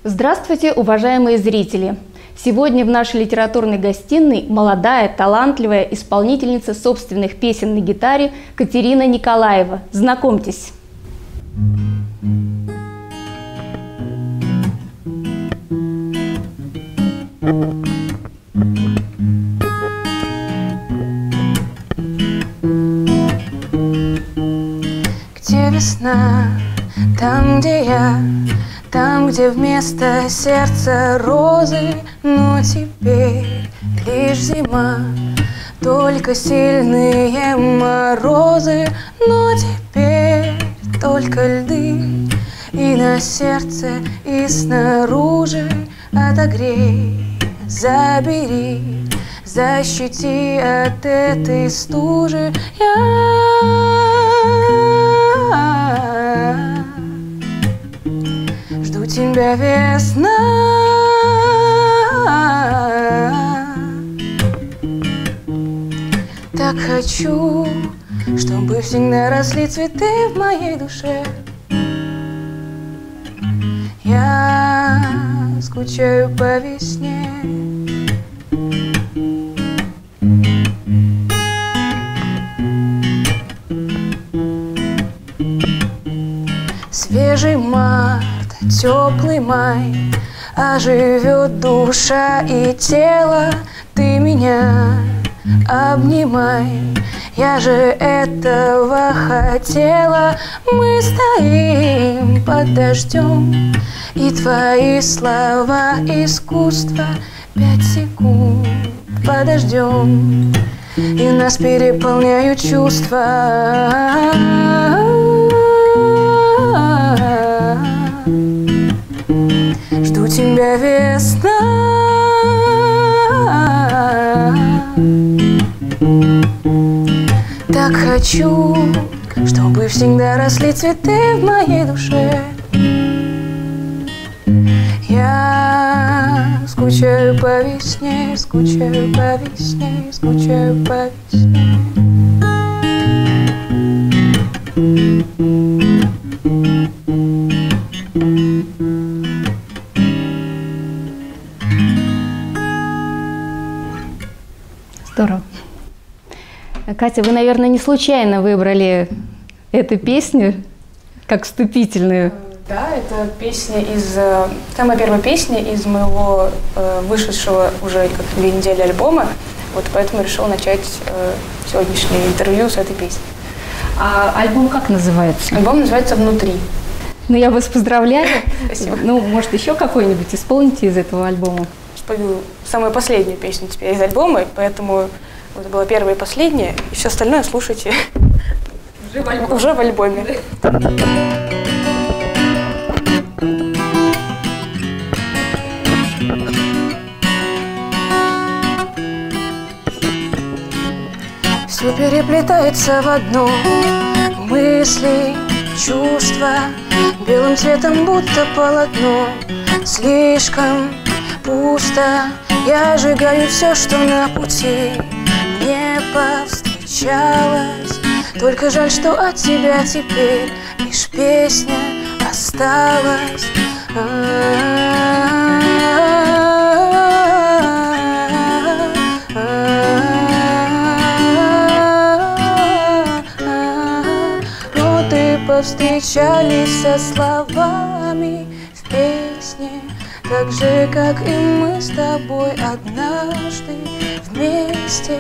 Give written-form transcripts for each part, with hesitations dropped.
Здравствуйте, уважаемые зрители! Сегодня в нашей литературной гостиной молодая, талантливая исполнительница собственных песен на гитаре Катерина Николаева. Знакомьтесь! Где весна, там, где я, там, где вместо сердца розы, но теперь лишь зима, только сильные морозы, но теперь только льды, и на сердце, и снаружи отогрей, забери, защити от этой стужи. Я жду тебя, весна, так хочу, чтобы всегда росли цветы в моей душе. Я скучаю по весне. Свежий март, теплый май, оживет душа и тело. Ты меня обнимай, я же этого хотела. Мы стоим под дождем, и твои слова искусства. 5 секунд подождем, и нас переполняют чувства. Жду тебя, весна, так хочу, чтобы всегда росли цветы в моей душе. Я скучаю по весне, скучаю по весне, скучаю по весне. Здорово. Катя, вы, наверное, не случайно выбрали эту песню как вступительную. Да, это песня самая первая песня из моего вышедшего уже как 2 недели альбома. Вот поэтому решил начать сегодняшнее интервью с этой песни. А альбом как называется? Альбом называется «Внутри». Ну, я вас поздравляю. Спасибо. Ну, может, еще какой-нибудь исполните из этого альбома? Спою самую последнюю песню теперь из альбома, поэтому это была первая и последняя, и все остальное слушайте уже в альбоме. Все переплетается в одно, мысли, чувства, белым цветом будто полотно. Слишком пусто, я сжигаю все, что на пути не повстречалось. Только жаль, что от тебя теперь лишь песня осталась. Роты повстречались со словами в песне, так же, как и мы с тобой однажды вместе.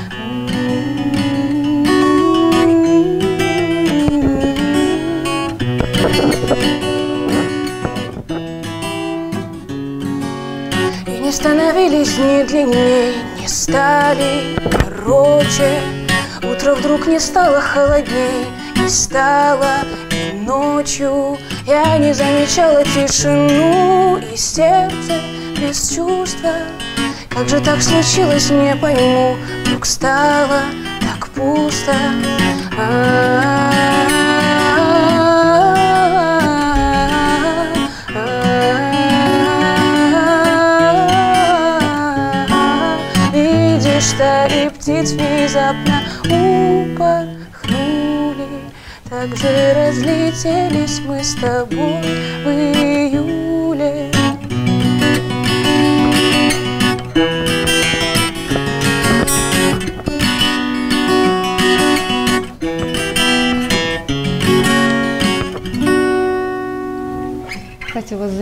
И не становились ни длиннее, не стали короче. Утро вдруг не стало холодней, не стало и ночью. Я не замечала тишину и сердце без чувства. Как же так случилось, не пойму. Вдруг стало так пусто. Видишь, стаи птиц внезапно упорхнули. Так же разлетелись мы с тобой в июле.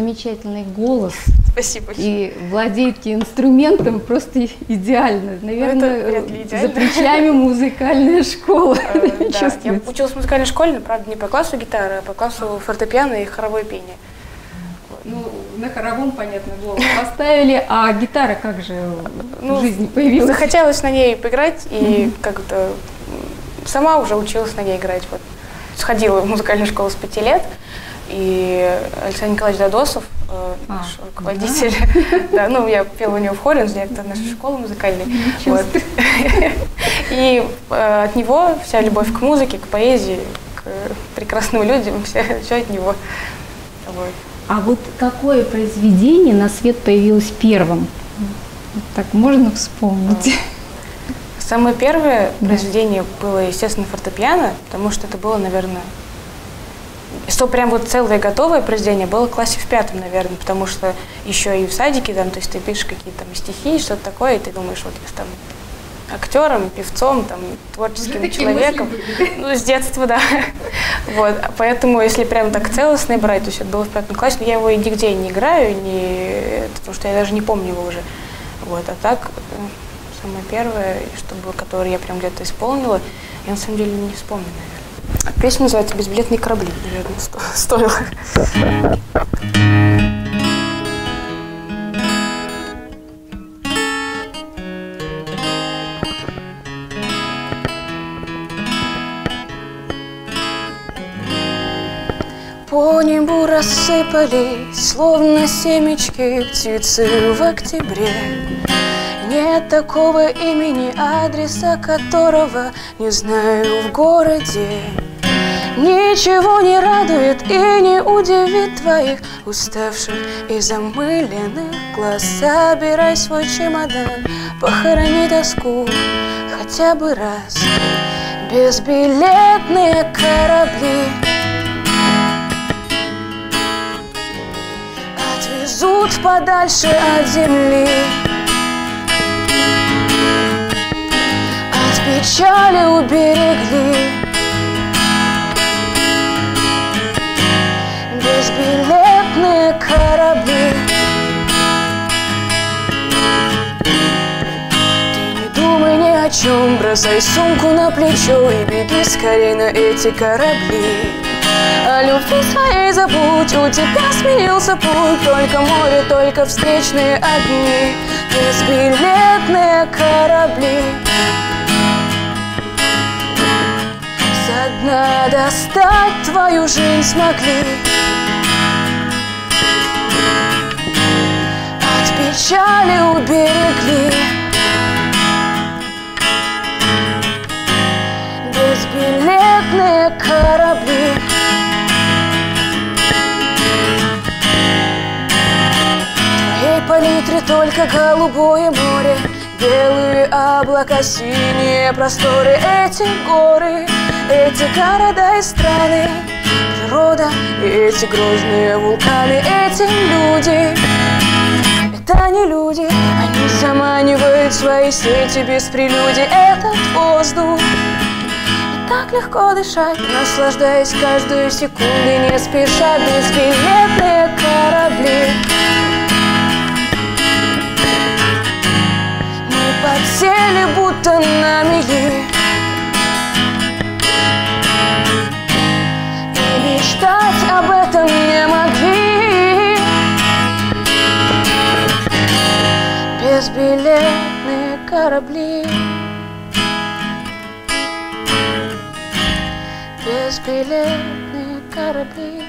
замечательный голос. Спасибо. И владеете инструментом просто идеально. Наверное, за плечами музыкальная школа. Да, я училась в музыкальной школе, но, правда, не по классу гитары, а по классу фортепиано и хоровое пение. Ну, на хоровом, понятно, голос поставили, а гитара как же в жизни появилась? Захотелось на ней поиграть, и как-то сама уже училась на ней играть. Вот. Сходила в музыкальную школу с 5 лет, и Александр Николаевич Дадосов, наш руководитель, да, ну, я пела у него в хоре, он директор нашей школы музыкальной. Вот. И от него вся любовь к музыке, к поэзии, к прекрасным людям, все от него. Вот. А вот какое произведение на свет появилось первым? Так можно вспомнить? Самое первое произведение было, естественно, фортепиано, потому что это было, наверное, что прям вот целое готовое произведение было в классе в 5, наверное, потому что еще и в садике, там, то есть ты пишешь какие-то там стихи, что-то такое, и ты думаешь, вот я там актером, певцом, там, творческим человеком, ну, с детства, да. Вот, поэтому, если прям так целостно брать, то есть это было в 5 классе, но я его нигде не играю, потому что я даже не помню его уже. Вот, а так, самое первое, которое я прям где-то исполнила, я на самом деле не вспомню, наверное. Песня называется «Безбилетные корабли», наверное, стоило. По небу рассыпались, словно семечки, птицы в октябре. Нет такого имени, адреса которого не знаю в городе. Ничего не радует и не удивит твоих уставших и замыленных глаз. Собирай свой чемодан, похорони тоску хотя бы раз. Безбилетные корабли отвезут подальше от земли. От печали уберегли. Безбилетные корабли. Ты не думай ни о чем, бросай сумку на плечо и беги скорей на эти корабли. О любви своей забудь, у тебя сменился путь, только море, только встречные огни. Безбилетные корабли. Со дна достать твою жизнь смогли. От печали уберегли. Безбилетные корабли. В твоей палитре только голубое море, белые облака, синие просторы. Эти горы, эти города и страны, природа и эти грозные вулканы. Эти люди, это не люди, они заманивают свои сети без прелюдий. Этот воздух, и так легко дышать, наслаждаясь каждой секундой, не спеша. Безбилетные корабли. Мы подсели будто на мели, и мечтать об этом не могли. Безбилетные корабли. Безбилетные корабли.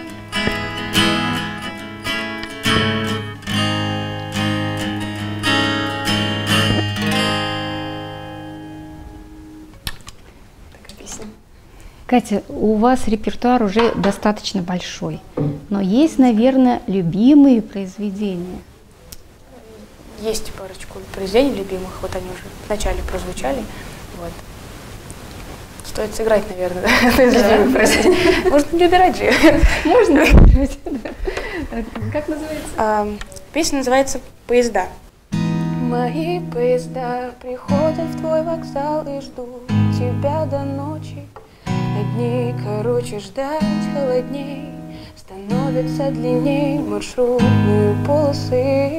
Такая песня. Катя, у вас репертуар уже достаточно большой, но есть, наверное, любимые произведения? Есть парочку произведений любимых, вот они уже вначале прозвучали. Вот. Стоит сыграть, наверное, да? Можно не убирать же. Можно убирать, да. Как называется? Песня называется «Поезда». Мои поезда приходят в твой вокзал и ждут тебя до ночи. Одни короче ждать холодней становится. становятся длинней маршрутные полосы.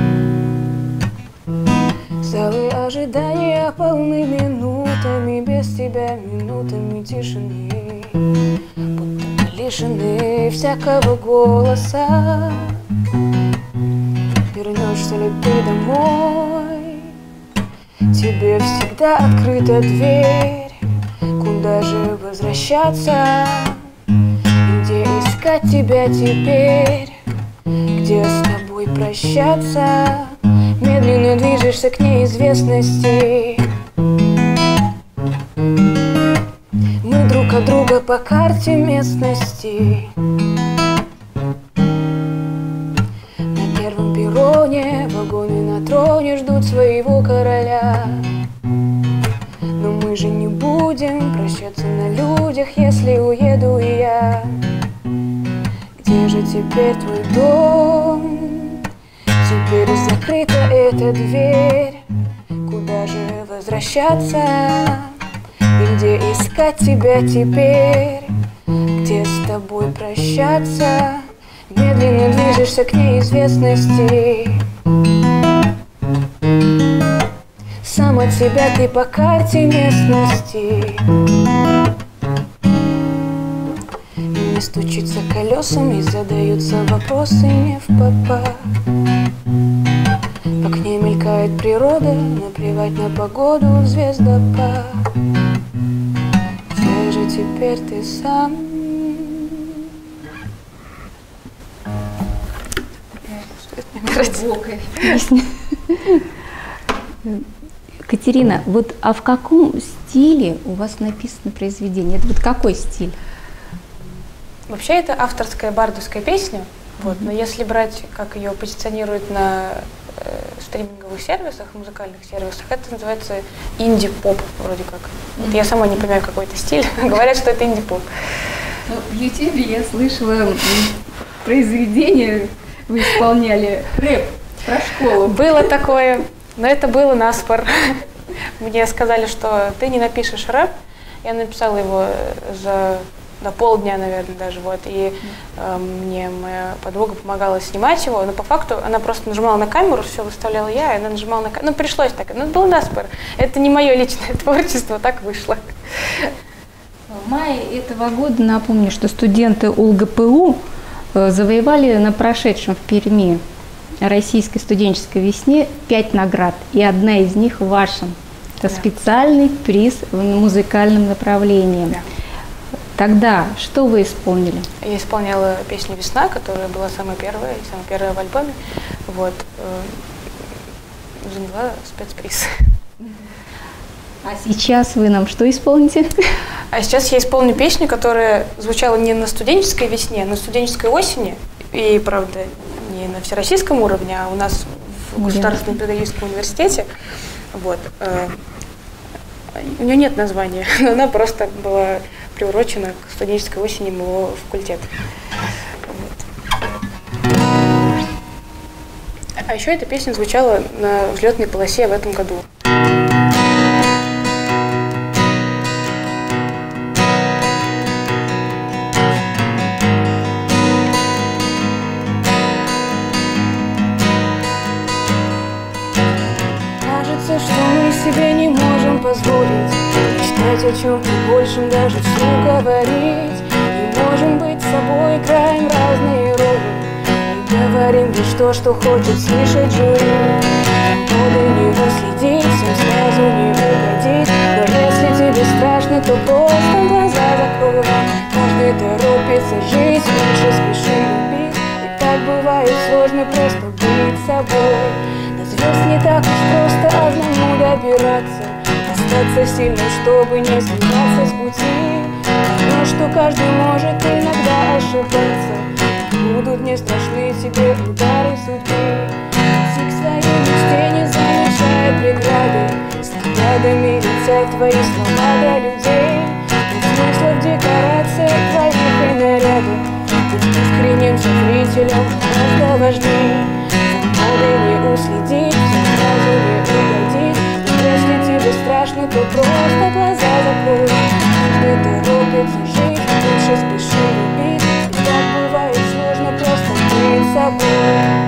Залы ожидания полны минутами без тебя, минутами тишины, будто мы лишены всякого голоса. Вернешься ли ты домой? Тебе всегда открыта дверь. Куда же возвращаться? Где искать тебя теперь? Где с тобой прощаться? Медленно движешься к неизвестности. Мы друг от друга по карте местности. На первом перроне вагоны на троне ждут своего короля. Но мы же не будем прощаться на людях, если уеду и я. Где же теперь твой дом? Теперь закрыта эта дверь. Куда же возвращаться? И где искать тебя теперь? Где с тобой прощаться? Медленно движешься к неизвестности. Сам от себя ты по карте местности. И не стучится колесами, задаются вопросы не впопад. В окне мелькает природа, наплевать на погоду, звездопад. Где же теперь ты сам? Глубокая песня. Катерина, вот а в каком стиле у вас написано произведение? Это вот какой стиль? Вообще это авторская бардовская песня, вот, но если брать, как ее позиционируют на стриминговых сервисах, музыкальных сервисах, это называется инди-поп вроде как. Вот я сама не понимаю, какой это стиль, говорят, что это инди-поп. В Ютубе я слышала произведение, вы исполняли рэп про школу. Было такое, но это было наспор. Мне сказали, что ты не напишешь рэп. Я написала его до полдня, наверное, даже. Вот. И мне моя подруга помогала снимать его, но по факту она просто нажимала на камеру, все выставляла я, и она нажимала на камеру. Ну, пришлось так. Ну, был наспор. Это не мое личное творчество, так вышло. В мае этого года, напомню, что студенты УлГПУ завоевали на прошедшем в Перми Российской студенческой весне 5 наград, и одна из них ваша. Это специальный приз в музыкальном направлении. Да. Тогда что вы исполнили? Я исполняла песню «Весна», которая была самая первая в альбоме. Вот. Заняла спецприз. А сейчас вы нам что исполните? А сейчас я исполню песню, которая звучала не на студенческой весне, а на студенческой осени. И, правда, не на всероссийском уровне, а у нас в Государственном педагогическом университете. Вот. У нее нет названия, но она просто была приурочена к студенческой осени моего факультета. Вот. А еще эта песня звучала на взлетной полосе в этом году. Что мы себе не можем позволить мечтать о чем-то большем, даже вслух говорить. Не можем быть собой, играем разные роли и говорим лишь то, что хочет слышать жюри. Моды не уследить, всем сразу не угодить. Но если тебе страшно, то просто глаза закрой. Каждый торопится жить, лучше спеши любить. И так бывает сложно просто быть собой. Звезд не так уж просто одному добираться, остаться сильным, чтобы не сбиваться с пути. Но что каждый может иногда ошибаться, будут не страшны тебе удары судьбы. Идти к своей мечте, не замечая преграды, снарядами летят твои слова до людей. Нет смысла в декорациях твоих и нарядах, быть искренним зрителем гораздо важнее. Моды не уследить, сразу не угодить. Но если тебе страшно, то просто глаза закрой. Каждый торопится жить, лучше спеши любить. И так бывает сложно тобой.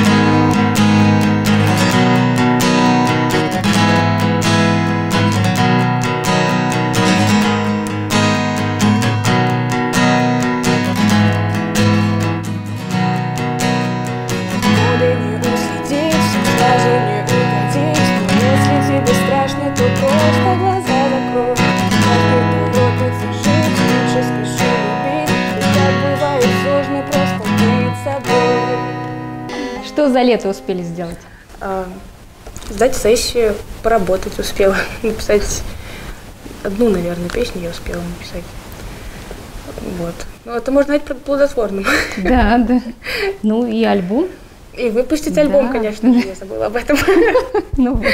Что за лето успели сделать? Сдать сессию, поработать успела, написать одну, наверное, песню я успела написать. Вот. Ну, это можно назвать плодотворным. Да, да. Ну и альбом. И выпустить альбом, да. Конечно, я забыла об этом. Ну вот.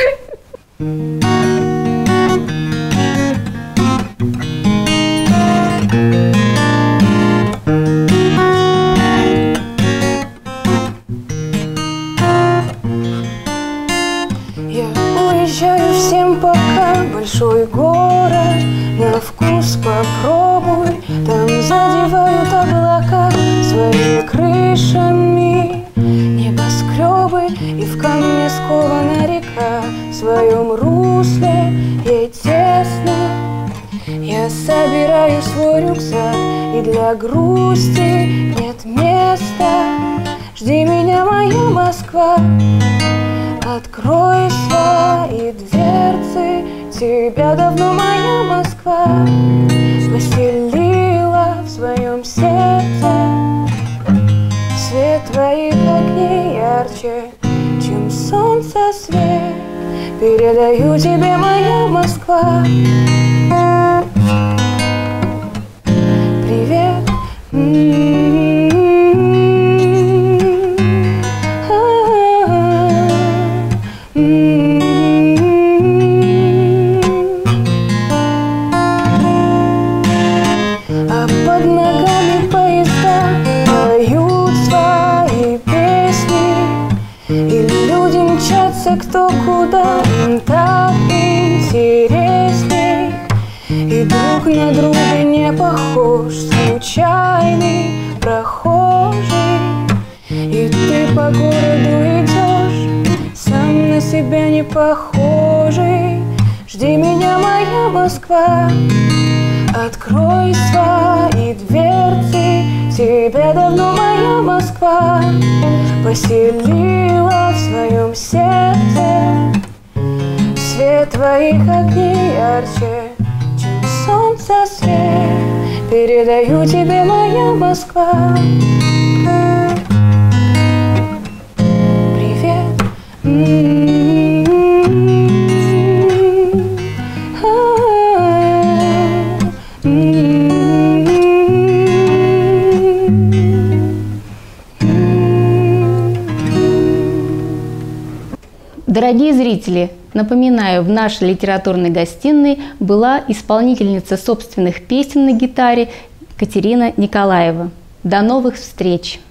Уезжаю всем пока, большой город, на вкус попробуй. Там задевают облака своими крышами небоскребы, и в камне скована река, в своем русле ей тесно. Я собираю свой рюкзак, и для грусти нет места. Жди меня, моя Москва. Открой свои дверцы, тебя давно моя Москва поселила в своем сердце. Свет твоих огней ярче, чем солнце свет. Передаю тебе, моя Москва. Привет. Кто куда, им так интересней. И друг на друга не похож, случайный прохожий. И ты по городу идешь, сам на себя не похожий. Жди меня, моя Москва. Открой свои дверцы, тебя давно моя Москва поселила в своем сердце. Свет твоих огней ярче, чем солнце свет. Передаю тебе, моя Москва. Привет. Дорогие зрители, напоминаю, в нашей литературной гостиной была исполнительница собственных песен на гитаре Катерина Николаева. До новых встреч!